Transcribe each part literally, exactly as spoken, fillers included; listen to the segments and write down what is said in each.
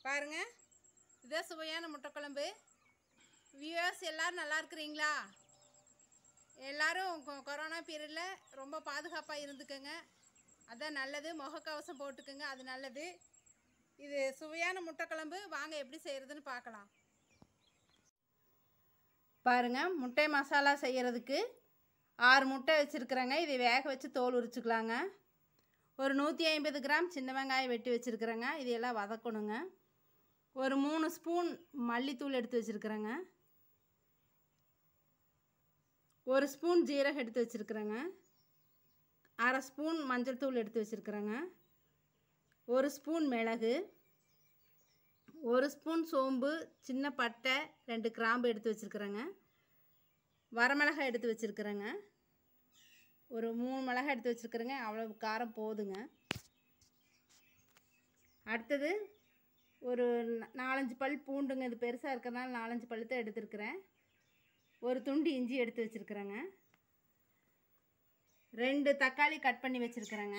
பாருங்க, இதே சுவையான முட்டை குழம்பு. வியூவர்ஸ் எல்லாரும் நல்லா இருக்கிறீங்களா? எல்லாரும் கொரோனா பீரியடில் ரொம்ப பாதுகாப்பாக இருந்துக்கங்க. அதான் நல்லது. முகக்கவசம் போட்டுக்குங்க, அது நல்லது. இது சுவையான முட்டை குழம்பு. வாங்க எப்படி செய்கிறதுன்னு பார்க்கலாம். பாருங்கள், முட்டை மசாலா செய்கிறதுக்கு ஆறு முட்டை வச்சுருக்குறேங்க. இதை வேக வச்சு தோல் உரிச்சுக்கலாங்க. ஒரு நூற்றி ஐம்பது கிராம் சின்ன வெங்காயம் வெட்டி வச்சுருக்குறேங்க. இதையெல்லாம் வதக்கணுங்க. ஒரு மூணு ஸ்பூன் மல்லித்தூள் எடுத்து வச்சுருக்குறேங்க. ஒரு ஸ்பூன் ஜீரகம் எடுத்து வச்சுருக்குறேங்க. அரை ஸ்பூன் மஞ்சள் தூள் எடுத்து வச்சுருக்குறேங்க. ஒரு ஸ்பூன் மிளகு, ஒரு ஸ்பூன் சோம்பு, சின்ன பட்டை, ரெண்டு கிராம்பு எடுத்து வச்சுருக்குறேங்க. வரமிளகாய் எடுத்து வச்சுருக்குறேங்க. ஒரு மூணு மிளகாய் எடுத்து வச்சுருக்குறேங்க. அவ்வளோ காரம் போதுங்க. அடுத்தது ஒரு நாலஞ்சு பல் பூண்டுங்க. இது பெருசாக இருக்கிறதுனால நாலஞ்சு பழுத்தை எடுத்துருக்குறேன். ஒரு துண்டு இஞ்சி எடுத்து வச்சுருக்குறேங்க. ரெண்டு தக்காளி கட் பண்ணி வச்சுருக்குறேங்க.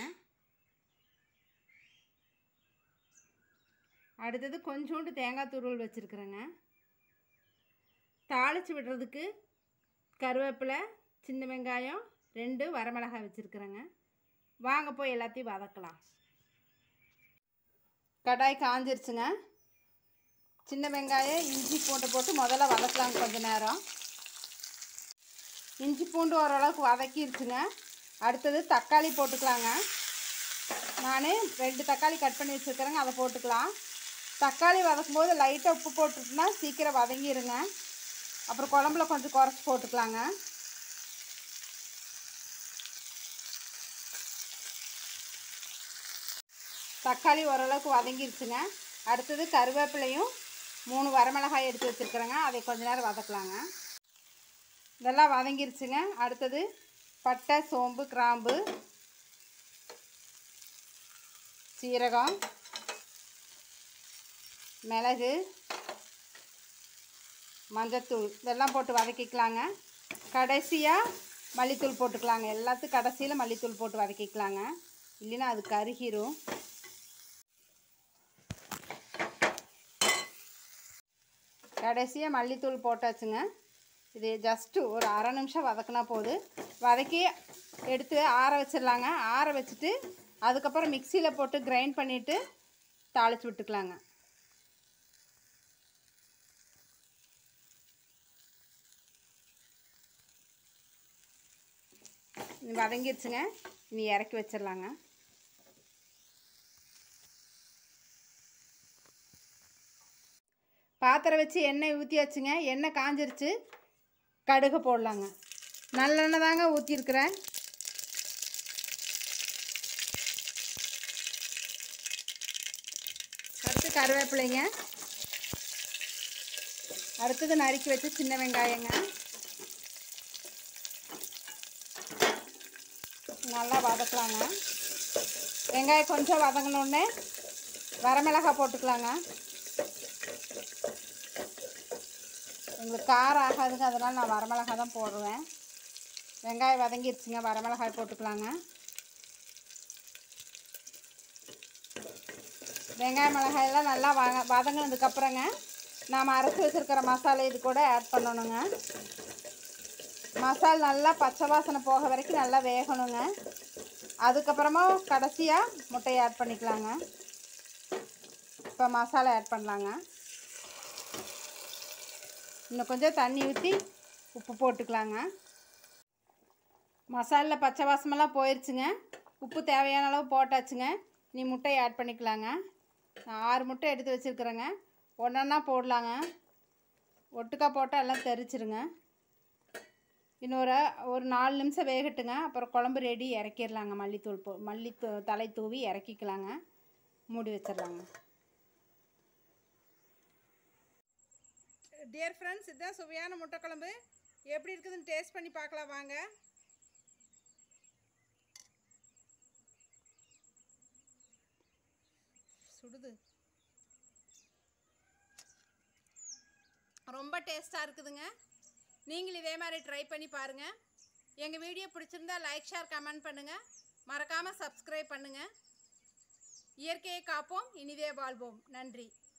அடுத்தது கொஞ்சோண்டு தேங்காய் துருவல் வச்சுருக்குறேங்க. தாளித்து விடுறதுக்கு கருவேப்பிலை, சின்ன வெங்காயம், ரெண்டு வரமிளகாய் வச்சுருக்குறேங்க. வாங்க போய் எல்லாத்தையும் வதக்கலாம். கடாய் காஞ்சிருச்சுங்க. சின்ன வெங்காயம், இஞ்சி பூண்டு போட்டு முதல்ல வதக்கலாங்க கொஞ்சம் நேரம். இஞ்சி பூண்டு ஓரளவுக்கு வதக்கிருச்சுங்க. அடுத்தது தக்காளி போட்டுக்கலாங்க. நான் ரெண்டு தக்காளி கட் பண்ணி வச்சுருக்கிறேங்க, அதை போட்டுக்கலாம். தக்காளி வதக்கும்போது லைட்டாக உப்பு போட்டுட்டுனா சீக்கிரம் வதங்கிடுங்க. அப்புறம் குழம்புல கொஞ்சம் குறைச்சி போட்டுக்கலாங்க. தக்காளி ஓரளவுக்கு வதங்கிருச்சுங்க. அடுத்தது கருவேப்பிலையும் மூணு வரமிளகாய் எடுத்து வச்சுருக்குறேங்க. அதை கொஞ்ச நேரம் வதக்கலாங்க. இதெல்லாம் வதங்கிருச்சுங்க. அடுத்தது பட்டை, சோம்பு, கிராம்பு, சீரகம், மிளகு, மஞ்சத்தூள் இதெல்லாம் போட்டு வதக்கிக்கலாங்க. கடைசியாக மல்லித்தூள் போட்டுக்கலாங்க. எல்லாத்துக்கும் கடைசியில் மல்லித்தூள் போட்டு வதக்கிக்கலாங்க, இல்லைன்னா அது கருகிரும். கடைசியாக மல்லித்தூள் போட்டாச்சுங்க. இது ஜஸ்ட்டு ஒரு அரை நிமிஷம் வதக்கினா போது. வதக்கி எடுத்து ஆற வச்சிடலாங்க. ஆற வச்சுட்டு அதுக்கப்புறம் மிக்சியில் போட்டு கிரைண்ட் பண்ணிவிட்டு தாளித்து விட்டுக்கலாங்க. இது வதங்கிடுச்சுங்க. இனி இறக்கி வச்சிடலாங்க. பாத்திரம் வச்சு எண்ணெய் ஊற்றியாச்சுங்க. எண்ணெய் காஞ்சிருச்சு. கடுகு போடலாங்க. நல்லெண்ணெய் தாங்க ஊற்றிருக்கிறேன். அடுத்து கருவேப்பிலைங்க. அடுத்தது நறுக்கி வச்சு சின்ன வெங்காயங்க. நல்லா வதக்கலாங்க. வெங்காயம் கொஞ்சம் வதங்கினோடனே வரமிளகாய் போட்டுக்கலாங்க. உங்களுக்கு காரம் ஆகாதுங்க, அதனால் நான் வரமிளகாய் தான் போடுவேன். வெங்காயம் வதங்கிடுச்சுங்க. வரமிளகாய் போட்டுக்கலாங்க. வெங்காய மிளகாயெல்லாம் நல்லா வ வதங்கினதுக்கப்புறங்க நாம் அரைச்சி வச்சுருக்கிற மசாலா இது கூட ஆட் பண்ணணுங்க. மசாலா நல்லா பச்சை வாசனை போக வரைக்கும் நல்லா வேகணுங்க. அதுக்கப்புறமா கடைசியாக முட்டையை ஆட் பண்ணிக்கலாங்க. இப்போ மசாலா ஆட் பண்ணலாங்க. இன்னும் கொஞ்சம் தண்ணி ஊற்றி உப்பு போட்டுக்கலாங்க. மசாலில் பச்சை வாசமெல்லாம் போயிடுச்சுங்க. உப்பு தேவையான அளவு போட்டாச்சுங்க. நீ முட்டையை ஆட் பண்ணிக்கலாங்க. நான் ஆறு முட்டை எடுத்து வச்சுருக்குறேங்க. ஒன்றா போடலாங்க. ஒட்டுக்கா போட்டால் எல்லாம் தெரிச்சிருங்க. இன்னொரு ஒரு நாலு நிமிஷம் வேகட்டுங்க. அப்புறம் குழம்பு ரெடி, இறக்கிடலாங்க. மல்லித்தூள் போ மல்லி தலை தூவி இறக்கிக்கலாங்க. மூடி வச்சிடலாங்க. டியர் ஃப்ரெண்ட்ஸ், இதுதான் சுவையான முட்டை குழம்பு. எப்படி இருக்குதுன்னு டேஸ்ட் பண்ணி பார்க்கலாம் வாங்க. சுடுது. ரொம்ப டேஸ்ட்டாக இருக்குதுங்க. நீங்களும் இதே மாதிரி ட்ரை பண்ணி பாருங்கள். எங்கள் வீடியோ பிடிச்சிருந்தா லைக், ஷேர், கமெண்ட் பண்ணுங்கள். மறக்காமல் சப்ஸ்கிரைப் பண்ணுங்கள். இயற்கையை காப்போம், இனிதே வாழ்வோம். நன்றி.